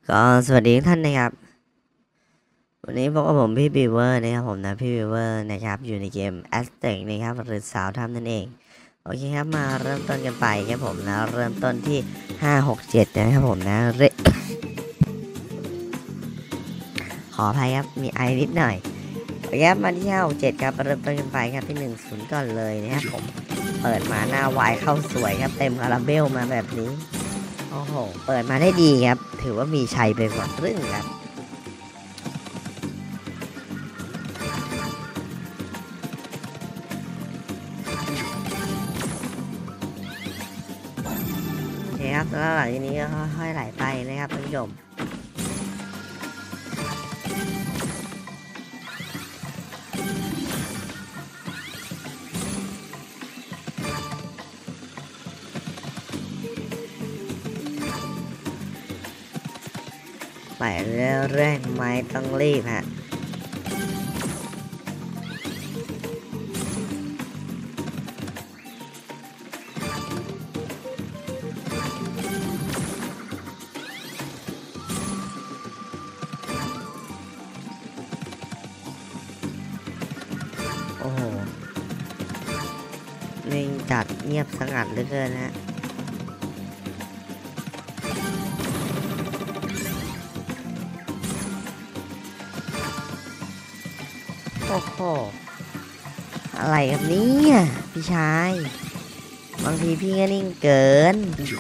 ก็สวัสดีทุกท่านนะครับวันนี้พบกับผมพี่บีเวอร์นะครับผมนะพี่บีเวอร์นะครับอยู่ในเกม Aztec นะครับหรือสาวถ้ำนั่นเองโอเคครับมาเริ่มต้นกันไปครับผมนะเริ่มต้นที่567นะครับผมนะขออภัยครับมีไอนิดหน่อยโอเคครับมาที่567ครับเริ่มต้นกันไปครับที่10ก่อนเลยนะครับผมเปิดมาหน้าวายเข้าสวยครับเต็มคาราเบลมาแบบนี้โอ้โหเปิดมาได้ดีครับถือว่ามีชัยไปกว่าครึ่งครับครับแล้วหลังจากนี้ก็ค่อยๆไหลไปนะครับท่านผู้ชมไปเรื่อยๆไม่ต้องรีบฮะโอ้โหนิ่งจัดเงียบสงัดเหลือเกินฮะโอ้โหอะไรกับนี้พี่ชายบางทีพี่ก็นิ่งเกิน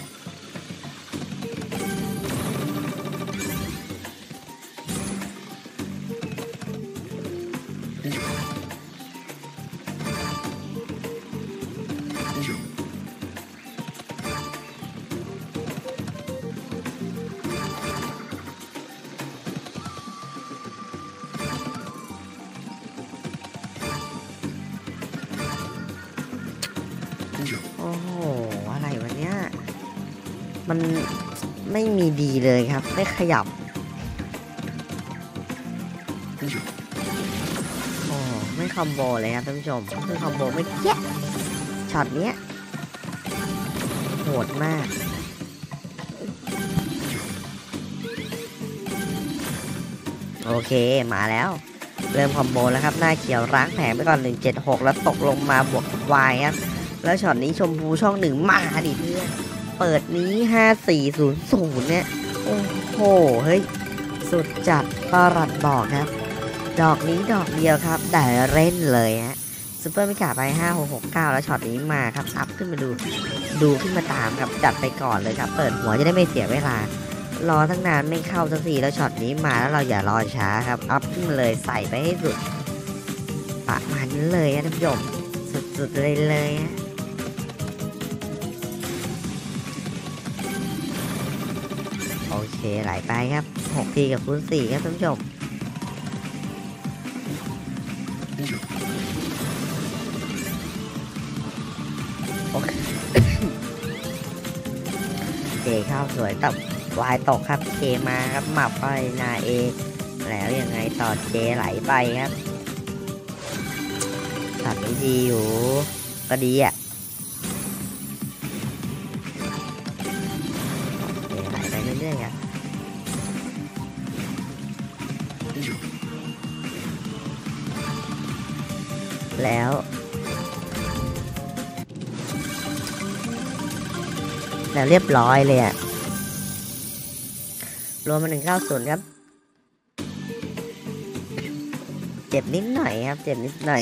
โอ้โหอะไรวะเนี้ยมันไม่มีดีเลยครับไม่ขยับโอ้ไม่คอมโบเลยครับท่านผู้ชมคือคอมโบไม่เยอะช็อตเนี้ยโหดมากโอเคมาแล้วเริ่มคอมโบแล้วครับหน้าเขียวล้างแผงไปก่อน176แล้วตกลงมาบวกวายครับแล้วช็อตนี้ชมพูช่องหนึ่งมาดิเพื่อนเปิดนี้5400เนี่ยโอ้โหเฮ้ยสุดจัดประหลัดบอกครับดอกนี้ดอกเดียวครับแต่เล่นเลยฮะซูเปอร์มิกาไป5669แล้วช็อตนี้มาครับอัพขึ้นมาดูขึ้นมาตามครับจัดไปก่อนเลยครับเปิดหัวจะได้ไม่เสียเวลารอตั้งนานไม่เข้าสักทีแล้วช็อตนี้มาแล้วเราอย่ารอช้าครับอัพขึ้นมาเลยใส่ไปให้สุดประมาณนี้เลยนะท่านผู้ชมสุดๆเลยฮะโอเคไหลไปครับ6ทีกับคูณ4ครับท่านผู้ชมโอเคเข้าสวยตับวายตกครับเคมาครับหมับไปนาเอแล้วยังไงต่อเจไหลไปครับช็อตนี้ดีอยู่ก็ดีอ่ะไหลไปเรื่อยๆครับแล้วเรียบร้อยเลยอ่ะรวมมา190ครับเจ็บนิดหน่อยครับเจ็บนิดหน่อย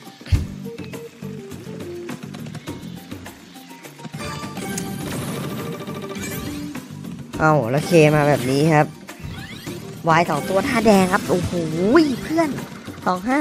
เอาแล้วเคมาแบบนี้ครับวาย2ตัวท่าแดงครับโอ้โหเพื่อน25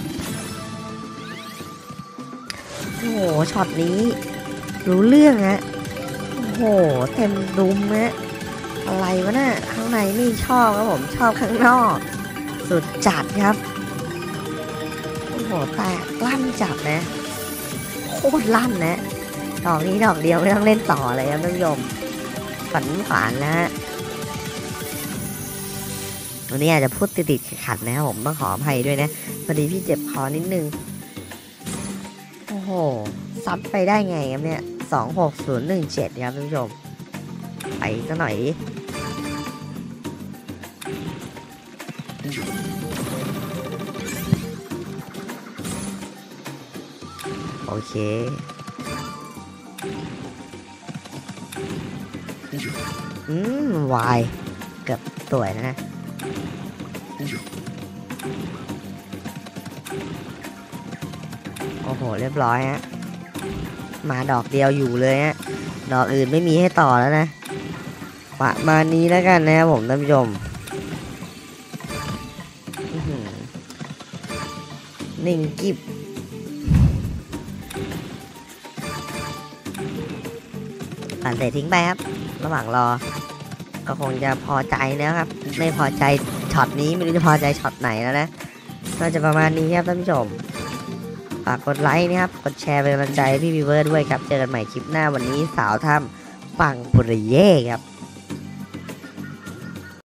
โอ้โหช็อตนี้รู้เรื่องฮะโอ้โหเต็มดุมฮะอะไรวะน่ะข้างในไม่ชอบครับผมชอบข้างนอกสุดจัดครับโอ้โหแตกลั่นจัดนะโคตรลั่นนะดอกนี้ดอกเดียวไม่ต้องเล่นต่อเลยครับท่านผู้ชมฝันขวานนะฮะวันนี้อาจจะพูดติดขัดนะครับผมต้องขออภัยด้วยนะพอดีพี่เจ็บคอนิดนึงโอ้โหซัดไปได้ไงครับเนี่ย26017ครับท่านผู้ชมไปซะหน่อยดิโอเควายเกือบสวยนะโอ้โหเรียบร้อยฮะมาดอกเดียวอยู่เลยฮะดอกอื่นไม่มีให้ต่อแล้วนะประมาณนี้แล้วกันนะครับผมท่านผู้ชมนิ่งกิบปั่นเสร็จทิ้งไปครับระหว่างรอก็คงจะพอใจนะครับไม่พอใจช็อตนี้ไม่รู้จะพอใจช็อตไหนแล้วนะน่าจะประมาณนี้ครับท่านผู้ชมฝากกดไลค์นะครับกดแชร์เป็นกำลังใจพี่วีเวอร์ด้วยครับเจอกันใหม่คลิปหน้าวันนี้สาวถ้ำปังปุริเย่ครับ